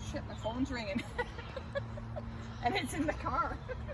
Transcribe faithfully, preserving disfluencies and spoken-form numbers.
shit, my phone's ringing. And it's in the car.